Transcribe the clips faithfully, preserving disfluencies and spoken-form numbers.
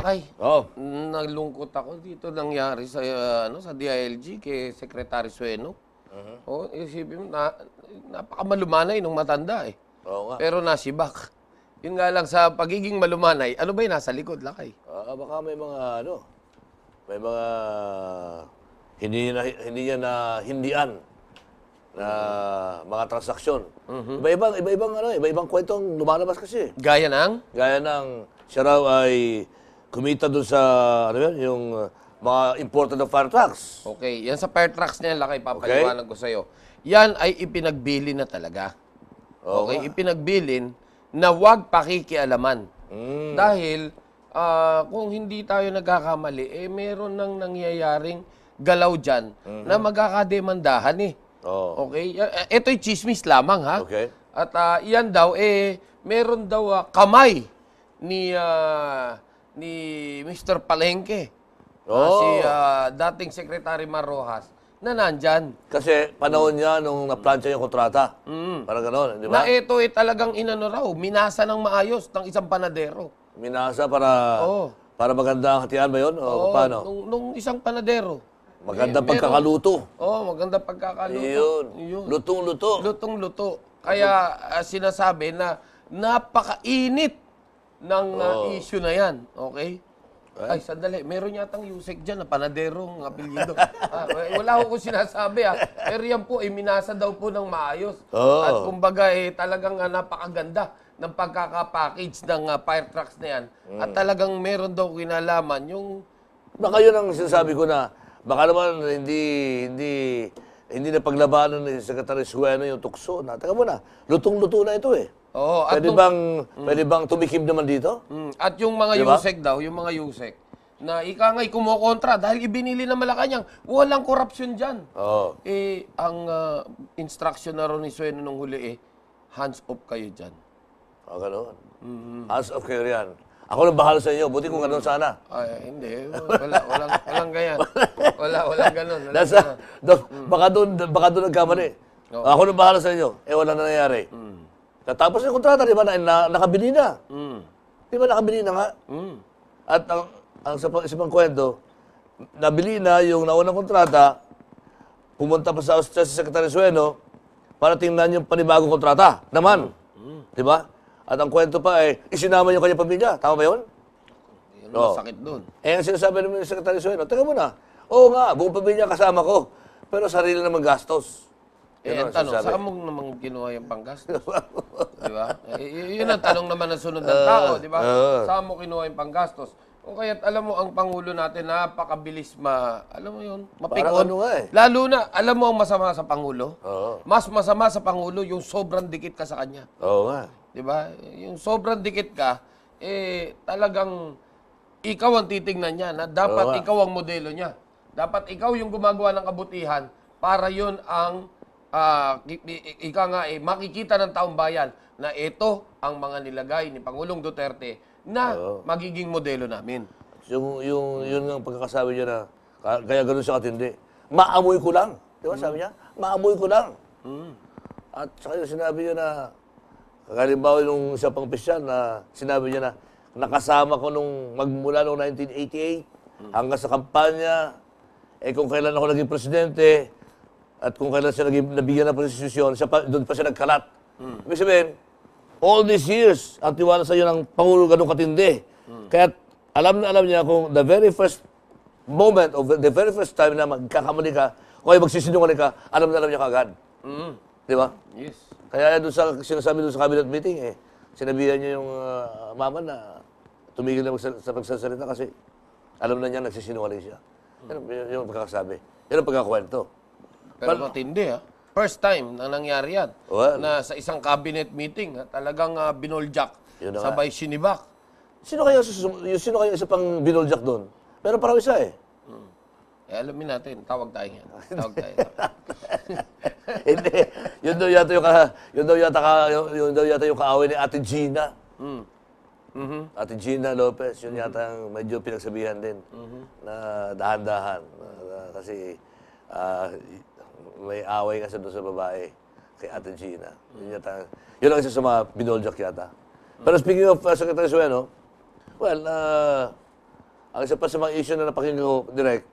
Lakay, Oh. nalungkot ako dito nangyari sa uh, ano sa D I L G kay Secretary Sueno. Uh-huh. Oh, isipin mo, na, napakamalumanay nung matanda eh. Oo nga. Pero nasibak. Yun nga lang sa pagiging malumanay, ano ba yung nasa likod, Lakay? Ah, baka may mga ano, may mga hindi na hindi niya na hindian na mga transaksyon. Iba-ibang iba-ibang ano, iba-ibang kwento ang lumalabas kasi. Gaya ng? Gaya ng siya raw ay kumita doon sa ano yun, yung uh, mga imported na fire trucks. Okay, yan sa fire trucks niya, Lakay, papaliwanag ko sa'yo. Yan ay ipinagbili na talaga. Oo Okay, nga. ipinagbilin na huwag pakikialaman. Mm. Dahil ah, kung hindi tayo nagkakamali, eh meron nang nangyayaring galaw dyan na magkakademandahan eh. Oo. Okay? Uh, ito'y chismis lamang ha. Okay. At ah, iyan daw, eh, meron daw ah, kamay ni ah, ni Mister Palengke. Ah, Oh. si ah, dating Secretary Mar Rojas na nandyan. Kasi panahon niya nung na-plancha yung kontrata. Parang gano'n, di ba? Na ito eh talagang inano raw, minasa ng maayos ng isang panadero. Minasa para Oo. para maganda ang hatian ba yun? O Oo, paano? Nung, nung isang panadero. Magandang Eh, meron- pagkakaluto. Oo, maganda pagkakaluto. Yun. Yun. Lutong-luto. Lutong-luto. Kaya ah, sinasabi na napakainit ng ah, Oo. issue na yan. Okay? Ay, sandali. Meron yatang Yusek dyan na panaderong apelyido. ah, wala ko kung sinasabi ah. Pero yan po, eh, minasa daw po ng maayos. Oo. At kumbaga, eh, talagang ah, napakaganda ng pagkakapackage ng ah, fire trucks na yan. At talagang meron daw kinalaman yung... Baka yun ang sinasabi ko na, baka naman hindi, hindi, hindi na paglabanan ni Secretary Sueno yung tukso na. Teka muna, lutong-luto na ito eh. Oo, at Pwede nung- bang, pwede bang tumikim naman dito? Mm, at yung mga Diba? Yusek daw, yung mga Yusek, na ika nga'y kumukontra dahil ibinili ng Malacanang, walang korupsyon dyan. Oo. Eh, ang ah, instruction na ron ni Sueno nung huli eh, hands off kayo dyan. Oh, gano'n. Hands off kayo riyan. Ako lang bahala sa inyo. Buti kung gano'n sana. Ay, hindi. Wala, walang, walang ganyan. Wala, walang ganun. Walang Nasa, ganun. do, baka doon, baka doon nagkamali. Oo. Ako lang bahala sa inyo. Eh, wala na nangyari. Tapos yung kontrata, di ba, na, na, nakabili na. Mm. Di ba, nakabili na nga. Mm. At ang, ang sa, sa pang kwento, nabili na yung naunang kontrata, pumunta pa sa Austria si Secretary Sueno para tingnan yung panibagong kontrata. Naman. Di ba? At ang kwento pa ay, isinama yung kanyang pamilya. Tama ba yun? Yun Oo. masakit doon. Eh, ang sinasabi naman ni Secretary Sueno, teka muna, oo nga, buong pamilya kasama ko, pero sarili naman gastos. Eh, Yun ang ang tanong, sinasabi. saan mo namang kinuha yung panggastos? Di ba? Eh, y- yun ang tanong naman ng sunod ng tao, di ba? Oo. Saan mo kinuha yung panggastos? O kaya't alam mo, ang Pangulo natin, napakabilis ma... Alam mo yun? Mapikon. Parang ano nga eh. Lalo na, alam mo ang masama sa Pangulo? Oo. Mas masama sa Pangulo yung sobrang dikit ka sa kanya. Oo nga. Di ba? Yung sobrang dikit ka, eh, talagang ikaw ang titingnan niya na dapat Oo nga. ikaw ang modelo niya. Dapat ikaw yung gumagawa ng kabutihan para yun ang ah, i- i- ika nga eh, makikita ng taong bayan na ito ang mga nilagay ni Pangulong Duterte na Oo. magiging modelo namin. Yung, yung, yun nga ang pagkakasabi niya na, ka- kaya ganun siya katindi. Maamoy ko lang. Di ba sabi niya? Maamoy ko lang. At saka yung sinabi niya na, halimbawa nung isa pang opisyal na sinabi niya na, nakasama ko nung magmula noong nineteen eighty-eight hanggang sa kampanya, eh kung kailan ako naging presidente, at kung kailan siya naging, nabigyan ng posisyon, siya pa, doon pa siya nagkalat. Ibig sabihin, all these years, ang tiwala sa iyo ng Pangulo ganun katindi. Kaya alam na alam niya kung the very first moment, of the very first time na magkakamali ka, o ay magsisinungaling ka, alam na alam niya kaagad. Mm. Di ba? Yes. Kaya doon sa sinasabi doon sa cabinet meeting, eh, sinabihan niya yung uh, mama na tumigil na magsa- sa pagsasalita kasi alam na niya nagsisinungaling siya. Yan, yun, yung pagkakasabi. Yan ang pagkakwento. Pero Pal- matindi ha. First time na nangyari yan. Well, Na sa isang cabinet meeting, ha, talagang uh, binoljak, Yun na nga. sabay sinibak. Sino kaya, susum- yung sino kaya isa pang binoljak doon? Pero parang isa eh. Eh, alamin natin, tawag tayo yan. Tawag tayo. Hindi. Yun daw yata yung, ka, yun daw yata, ka, yun, yun daw yata yung kaaway ni Ate Gina. Mm. Mhm. Ate Gina Lopez, yun yata ang medyo pinagsabihan din na dahan-dahan. Na- kasi ah, may away kasi doon sa babae kay Ate Gina. Yun, yata, yun ang isa sa mga binoljak yata. Pero speaking of uh, Secretary Sueno, well, uh, ang isa pa sa mga issue na napakinggan ko, direct,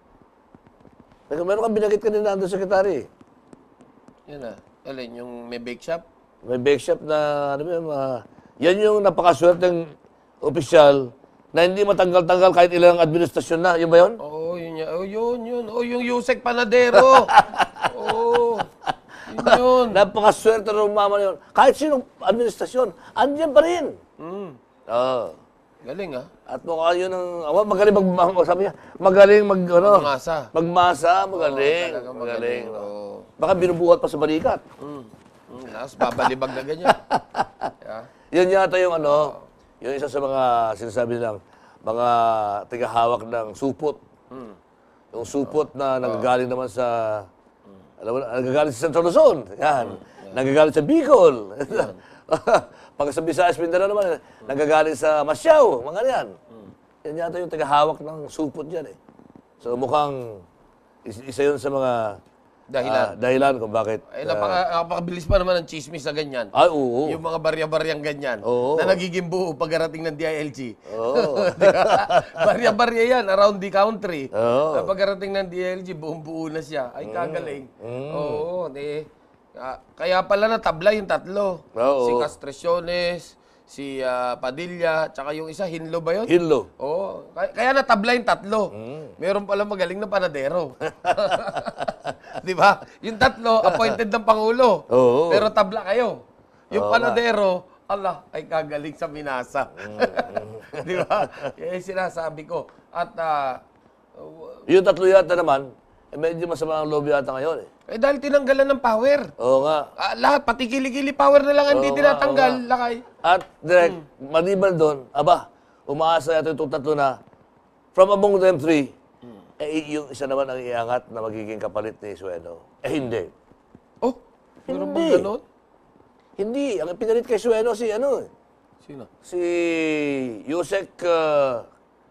Teka, meron kang binagit kanina, Under Secretary. Yan na. Alin, yung may bake shop? May bake shop na, ano ba yun, ah, yan yung napakaswerteng opisyal na hindi matanggal-tanggal kahit ilang administrasyon na. Yun ba yun? Oo, yun yan. Oh, yun, yun. Oh, yung Yusek Panadero. Oo. Yun yun. Napakaswerte na umama na yun. Kahit sinong administrasyon, andyan pa rin. Mm. Oo. Galing, ah. At mukha yun ang, awa, magaling mag, mag- sabi niya, magaling mag, ano, Magmasa. magmasa, magaling. Oo, talaga magaling. magaling. Oo. Baka binubuhat pa sa balikat. Mm. Mm. Tapos babalibag na ganyan. Yeah. Yun yata yung ano, yung isa sa mga sinasabi nilang mga tigahawak ng supot. Mm. Yung supot na nagagaling naman sa, alam mo na, nagagaling sa Central Luzon. Yan. Nagagaling sa Bicol. Pag sa Visayas, Mindanao naman, nagagaling sa Masyao. Mga yan. Yan yata yung tigahawak ng supot dyan eh. So mukhang is- isa yun sa mga Dahilan. ah, dahilan kung bakit. Ay, ah, napaka, napakabilis pa naman ng chismis na ganyan. ay, oo. Yung mga barya-baryang ganyan. Oo. Na nagiging buo pagkarating ng D I L G. Oo. Barya-barya yan around the country. Oo. Na pagkarating ng D I L G, buong-buo na siya. Ay, kagaling. Oo. di, ah, kaya pala natabla yung tatlo. Oo. Si Castresiones, si ah, Padilla, tsaka yung isa, Hinlo ba yun? Hinlo. Oo. Kaya, kaya natabla yung tatlo. Meron pala magaling na panadero. Di ba? Yung tatlo, appointed ng Pangulo. Oo. Pero tabla kayo. Yung Oo panadero, ala, ay kagaling sa Minasa. Di ba? Yan yung sinasabi ko. At, ah, Yung tatlo yata naman, eh, medyo masama ang lobby yata ngayon eh. eh, dahil tinanggalan ng power. Oo nga. Ah, lahat, pati kilikili power na lang ang hindi Oo nga, tinatanggal. oo nga. Lakay. At direct, maliban doon, aba, umaasa yata itong tatlo na from among them three, eh yung isa naman ang iangat na magiging kapalit ni Sueno. Eh hindi. Oh, meron bang Hindi. ganon? Hindi. Ang pinalit kay Sueno si ano eh. Sino? Si Yusek uh,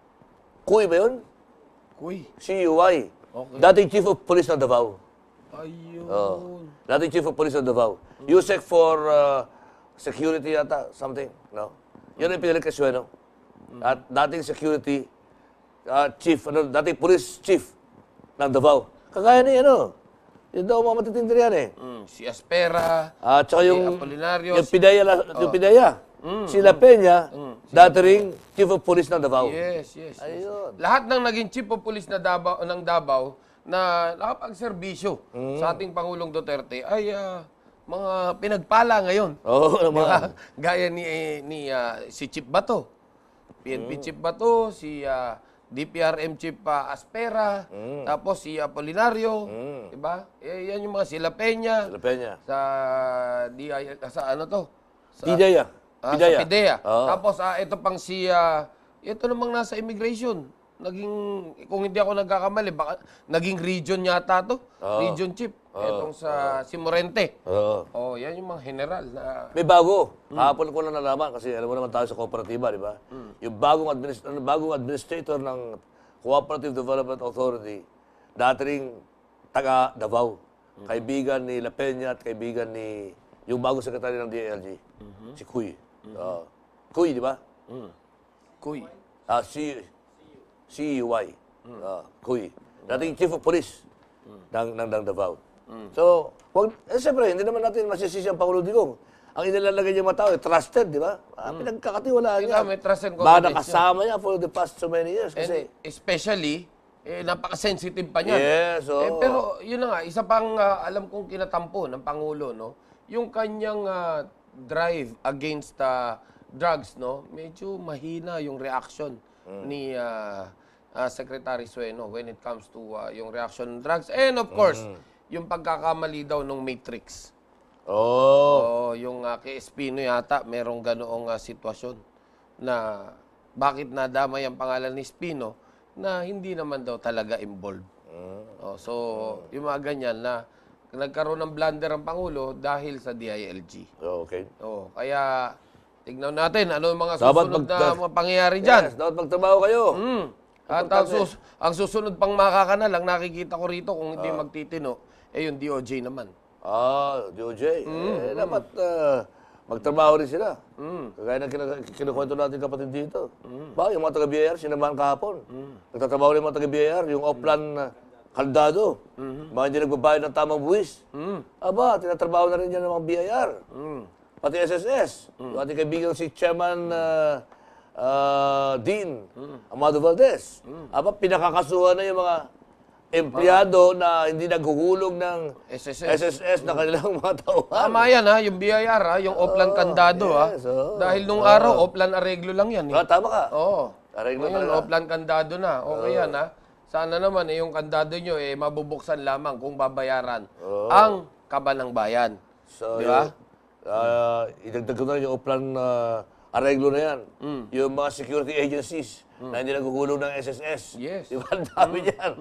Kuy ba yun? Kuy. C U Y. Okay. Dating Chief of Police ng Davao. Ayun. Oh. Dating Chief of Police ng Davao. Yusek for uh, security yata, something. No? Yun ang pinalit kay Sueno. At dating security uh, chief, ano, dating police chief ng Davao. Kagaya ni ano. Yun daw mga matitindir yan eh. Mm, si Aspera, At saka si yung, Apolinario, yung Pidaya, yung Pidaya. Si La Peña, dating Chief of Police ng Davao. Yes, yes, yes. Ayun. Lahat ng naging chief of police na Davao, ng Davao na nakapagserbisyo sa ating Pangulong Duterte ay ah, mga pinagpala ngayon. Oo Di naman. ba? Gaya ni, eh, ni ah, si Chief Bato. P N P Chief Bato, si ah, D P R M Chief ah, Aspera, tapos si Apolinario, di ba? Eh, yan yung mga sila Peña, La Peña. sa D I sa ano to? Sa, Pidaya. Ah, Pidaya. sa Pidea. Oo. Tapos, ah, ito pang si, ah, ito namang nasa immigration. Naging, kung hindi ako nagkakamali, baka, naging region yata to. Oo. Region chief. Itong sa, si Morente. Oo. Oh, yan yung mga general na, May bago. Kahapon ko lang nalaman kasi alam mo naman tayo sa kooperatiba, di ba? Yung bagong, administ- ano, bagong administrator ng Cooperative Development Authority, dating taga Davao. Kaibigan ni La Peña at kaibigan ni yung bagong sekretary ng D I L G, si Kuy. Oo. Kuy, di ba? kuy. Ah, C C U Y. Ah, Kuy. Dating Chief of Police ng, ng, ng Davao. So, wag, eh, siyempre, hindi naman natin masisisi ang Pangulo Digong. Ang inilalagay niya mga tao, eh, trusted, di ba? Ah, pinagkakatiwalaan niya. Kaya may trust and Ba, confidence nakasama niya for the past so many years. Kasi, And especially, eh, napaka-sensitive pa niyan. yes, oo. Eh, pero yun na nga, isa pang ah, alam kong kinatampo ng Pangulo, no? Yung kanyang ah, drive against ah, drugs, no? Medyo mahina yung reaction ni ah, ah, Secretary Sueno when it comes to ah, yung reaction ng drugs. And of course, yung pagkakamali daw ng Matrix. oh, Oh, yung uh, kay Espino yata, merong ganoong ah, sitwasyon na bakit nadamay ang pangalan ni Espino na hindi naman daw talaga involved. Oh, so, yung mga ganyan na nagkaroon ng blunder ang Pangulo dahil sa D I L G. okay. Oh, kaya tignan natin ano yung mga Dapat susunod mag- na mga pangyayari dyan. Yes, dapat magtrabaho kayo. Mm. At ang, sus- ang susunod pang makakanal, ang nakikita ko rito kung hindi magtitino, eh yung D O J naman. Ah, D O J. Eh, dapat uh, magtrabaho rin sila. Mm. Kagaya ng kina- kinukwento natin kapatid dito. Ba, yung mga taga-B I R, sinamahan kahapon. Nagtatrabaho rin yung mga taga-B I R, yung off-plan na kaldado. Mga hindi nagbabayad ng tamang buwis. Aba, tinatrabaho na rin yan ng mga B I R. Pati S S S. Yung ating kaibigan si Chairman uh, uh, Dean Amado Valdez. Aba, pinakakasuhan na yung mga empleyado na hindi naghuhulog ng S S S. S S S na kanilang mga tauhan. Tama yan ha, yung B I R ha, yung Oplan Kandado ha. yes, oo. Dahil nung araw, Oplan Areglo lang yan eh. Ah, tama ka. Oo. Areglo Ngayon, talaga. Oplan Kandado na. Okay yan ha. Sana naman eh, yung kandado nyo eh, mabubuksan lamang kung babayaran ang kaba ng bayan. So, Di ba? yung, ah, idagdag ko na yung uplan uh, areglo na yan. Mm. Yung mga security agencies na hindi naghuhulog ng S S S. Yes. Di ba? Ang dami yan.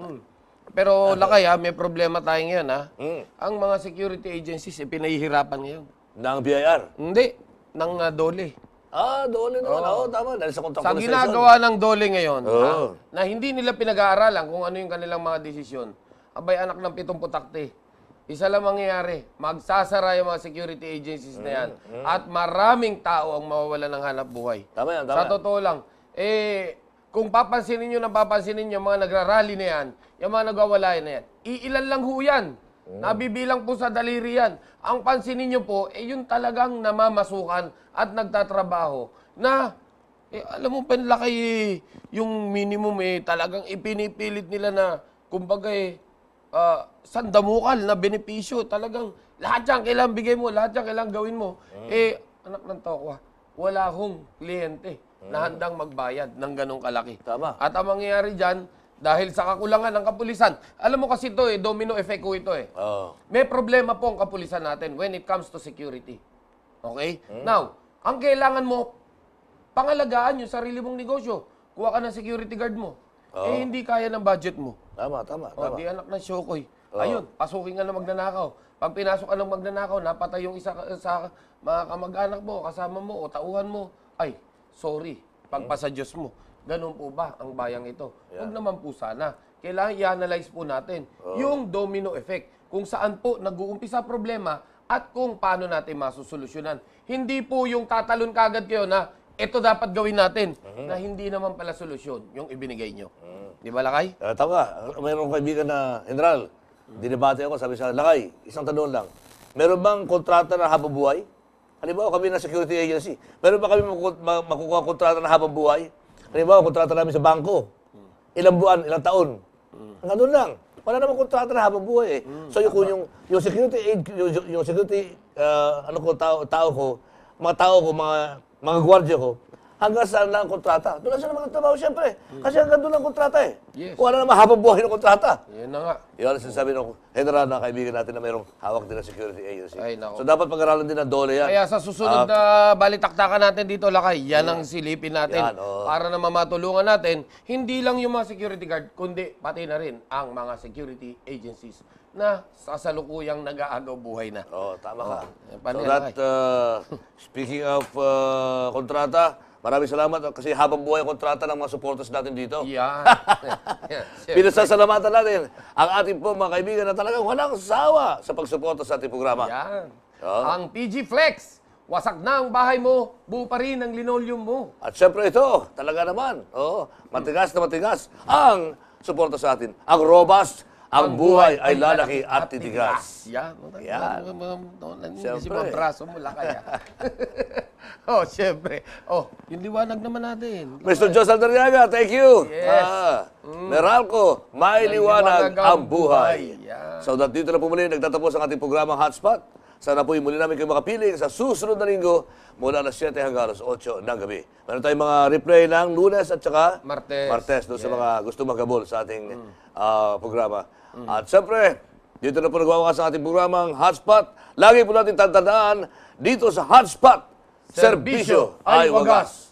Pero lakay ha, may problema tayo ngayon ha. Mm. Ang mga security agencies eh, pinahihirapan ngayon. Ng B I R. Hindi, ng uh, dole. Ah, doon naman. Oo, tama. Dahil sa Sa contractual ginagawa ng dole ngayon, Oo. ha, na hindi nila pinag-aaralan kung ano yung kanilang mga desisyon, abay anak ng pitong putakte. Isa lang mangyayari, magsasara yung mga security agencies na yan at maraming tao ang mawawalan ng hanap buhay. Tama yan, tama. Sa totoo lang, eh, kung papansinin nyo na papansinin nyo, mga nagrarally na yan, yung mga nagwawala na yan, iilan lang ho yan. Nabibilang po sa daliri yan. Ang pansinin nyo po, eh yun talagang namamasukan at nagtatrabaho na, eh, alam mo, panlaki eh, yung minimum eh, talagang ipinipilit nila na, kumbaga eh, ah, sandamukal na benepisyo. Talagang lahat yan kailangan bigay mo, lahat yan kailangan gawin mo. Eh, anak ng tokwa, wala hong kliyente na handang magbayad ng ganong kalaki. Tama. At ang mangyayari dyan, dahil sa kakulangan ng kapulisan, alam mo kasi ito eh, domino effect ko ito eh. Oo. May problema po ang kapulisan natin when it comes to security. Okay? Now, ang kailangan mo, pangalagaan yung sarili mong negosyo. Kuha ka ng security guard mo. Eh, hindi kaya ng budget mo. Tama, tama, O, tama. di anak ng Shokoy. Ayun, pasukin ka ng magnanakaw. Pag pinasok ka ng magnanakaw, napatay yung isa ka- sa mga kamag-anak mo, kasama mo, o tauhan mo. Ay, sorry, pagpasa Diyos mo. Ganun po ba ang bayang ito? Huwag naman po sana. Kailangan i-analyze po natin yung domino effect. Kung saan po nag-uumpisa problema at kung paano natin masusolusyonan. Hindi po yung tatalon kagad kayo na ito dapat gawin natin na hindi naman pala solusyon yung ibinigay nyo. Di ba, Lakay? Uh, tama. Mayroong kaibigan na, General, dinebate ako, sabi sa Lakay, isang tanong lang. Meron bang kontrata na habang buhay? Halimbawa, kami na security agency. Meron ba kami maku- ma- makukuha kontrata na habang buhay? Halimbawa, kontrata namin sa bangko. Ilang buwan, ilang taon. Nga doon lang. Wala namang kontrata na habang buhay eh. So yung, yung, yung security aid, yung, yung security, uh, ano ko, tao, tao ko, mga tao ko, mga, mga gwardiya ko, hanggang saan lang ang kontrata. Doon lang sila magtatrabaho siyempre. Kasi hanggang doon lang ang kontrata eh. Yes. Kung ano naman habang buhay ng kontrata. Yan na nga. Yun ang sinasabi ng general na kaibigan natin na mayroong hawak din ng security agency. Ay, nako. So dapat pag-aralan din ng dole yan. Kaya sa susunod na balitaktakan natin dito, Lakay, yan ang silipin natin. Yan, oo. Para naman matulungan natin, hindi lang yung mga security guard, kundi pati na rin ang mga security agencies na sasalukuyang nag-aagaw buhay na. Oo, tama ka. yan, paano So yan, that, uh, speaking of uh, kontrata, maraming salamat kasi habang buhay ang kontrata ng mga supporters natin dito. Yan. Yan. Pinasasalamatan natin ang ating po mga kaibigan na talagang walang sawa sa pagsuporta sa ating programa. Yan. Oo. Ang P G Flex. Wasak na ang bahay mo, buo pa rin ang linoleum mo. At syempre ito, talaga naman, oh, matigas na matigas ang suporta sa atin. Ang robust, ang buhay ay lalaki at titigas. Yan. Yan. Kasi Siyempre. mga braso mo, lakay. Oh, siyempre. Oh, yung liwanag naman natin. Mister Jos Aldariaga, thank you. Yes. Ah, Meralco, may liwanag ang buhay. Yan. So that dito na po muli nagtatapos ang ating programang Hotspot. Sana po muli namin kayo makapiling sa susunod na linggo mula alas siyete hanggang alas otso ng gabi. Meron tayong mga replay ng Lunes at saka Martes. Martes doon sa mga gusto maghabol sa ating ah, programa. At siyempre, dito na po nagwawakas ang ating programang Hotspot. Lagi po natin tatandaan dito sa Hotspot, serbisyo ay wagas.